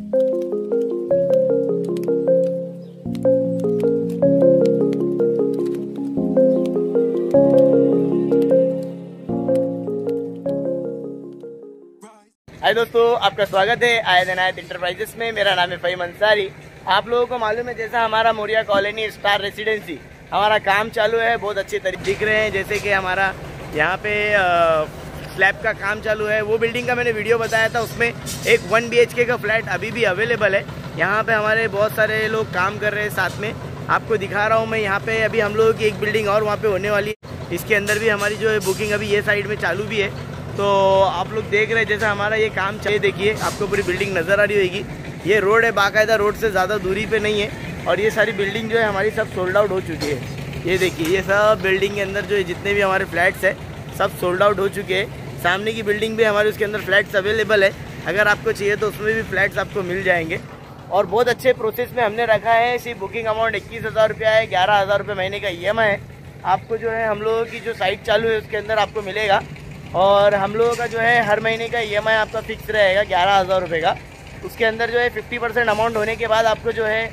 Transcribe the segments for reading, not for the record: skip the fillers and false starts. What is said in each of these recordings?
हाय दोस्तों, आपका स्वागत है आयत इनायत इंटरप्राइजेस में। मेरा नाम है फ़हीम अंसारी। आप लोगों को मालूम है, जैसा हमारा मोरिया कॉलोनी स्टार रेसिडेंसी हमारा काम चालू है, बहुत अच्छे तरीके दिख रहे हैं। जैसे कि हमारा यहाँ पे स्लैब का काम चालू है। वो बिल्डिंग का मैंने वीडियो बताया था, उसमें एक 1 BHK का फ्लैट अभी भी अवेलेबल है। यहाँ पे हमारे बहुत सारे लोग काम कर रहे हैं साथ में। आपको दिखा रहा हूँ मैं यहाँ पे। अभी हम लोगों की एक बिल्डिंग और वहाँ पे होने वाली है। इसके अंदर भी हमारी जो है बुकिंग अभी ये साइड में चालू भी है। तो आप लोग देख रहे हैं जैसा हमारा ये काम चाहिए। देखिए, आपको पूरी बिल्डिंग नज़र आ रही होगी। ये रोड है, बाकायदा रोड से ज़्यादा दूरी पे नहीं है। और ये सारी बिल्डिंग जो है हमारी सब सोल्ड आउट हो चुकी है। ये देखिए, ये सब बिल्डिंग के अंदर जो है जितने भी हमारे फ्लैट्स हैं सब सोल्ड आउट हो चुके हैं। सामने की बिल्डिंग भी हमारे उसके अंदर फ्लैट्स अवेलेबल है। अगर आपको चाहिए तो उसमें भी फ्लैट्स आपको मिल जाएंगे। और बहुत अच्छे प्रोसेस में हमने रखा है। सिर्फ बुकिंग अमाउंट 21,000 रुपया है। 11,000 रुपये महीने का EMI है। आपको जो है हम लोगों की जो साइट चालू है उसके अंदर आपको मिलेगा। और हम लोगों का जो है हर महीने का EMI आपका फिक्स रहेगा 11,000 रुपये का। उसके अंदर जो है 50% अमाउंट होने के बाद आपको जो है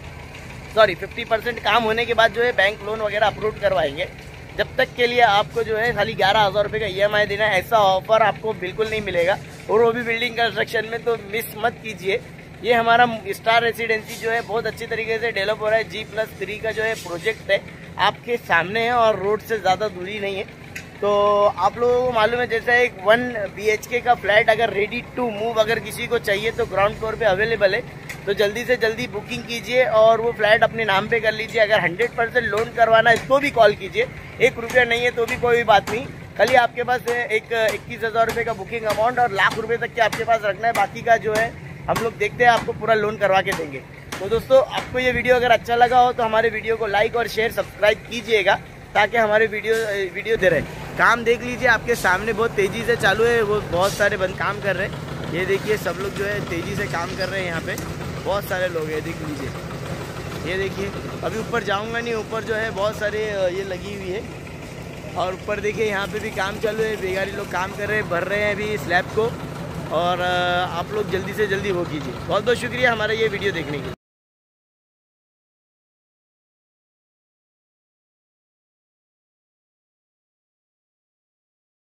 50% काम होने के बाद जो है बैंक लोन वगैरह अप्रूव करवाएंगे। जब तक के लिए आपको जो है खाली 11,000 रुपये का EMI देना है। ऐसा ऑफर आपको बिल्कुल नहीं मिलेगा, और वो भी बिल्डिंग कंस्ट्रक्शन में, तो मिस मत कीजिए। ये हमारा स्टार रेसिडेंसी जो है बहुत अच्छी तरीके से डेवलप हो रहा है। G+3 का जो है प्रोजेक्ट है, आपके सामने है और रोड से ज़्यादा दूरी नहीं है। तो आप लोगों को मालूम है, जैसे एक 1 BHK का फ्लैट अगर रेडी टू मूव अगर किसी को चाहिए तो ग्राउंड फ्लोर पे अवेलेबल है। तो जल्दी से जल्दी बुकिंग कीजिए और वो फ्लैट अपने नाम पे कर लीजिए। अगर 100% लोन करवाना है तो भी कॉल कीजिए। 1 रुपया नहीं है तो भी कोई बात नहीं। खाली आपके पास एक 21,000 रुपये का बुकिंग अमाउंट और लाख रुपये तक के आपके पास रखना है। बाकी का जो है हम लोग देखते हैं, आपको पूरा लोन करवा के देंगे। तो दोस्तों, आपको ये वीडियो अगर अच्छा लगा हो तो हमारे वीडियो को लाइक और शेयर सब्सक्राइब कीजिएगा, ताकि हमारे वीडियो दे रहे। काम देख लीजिए, आपके सामने बहुत तेज़ी से चालू है। वो बहुत सारे बंद काम कर रहे हैं। ये देखिए, सब लोग जो है तेज़ी से काम कर रहे हैं। यहाँ पे बहुत सारे लोग हैं, देख लीजिए। ये देखिए, अभी ऊपर जाऊँगा नहीं, ऊपर जो है बहुत सारे ये लगी हुई है। और ऊपर देखिए, यहाँ पे भी काम चालू है। बेगारी लोग काम कर रहे हैं, भर रहे हैं अभी स्लैब को। और आप लोग जल्दी से जल्दी वो कीजिए। बहुत बहुत शुक्रिया हमारा ये वीडियो देखने के लिए।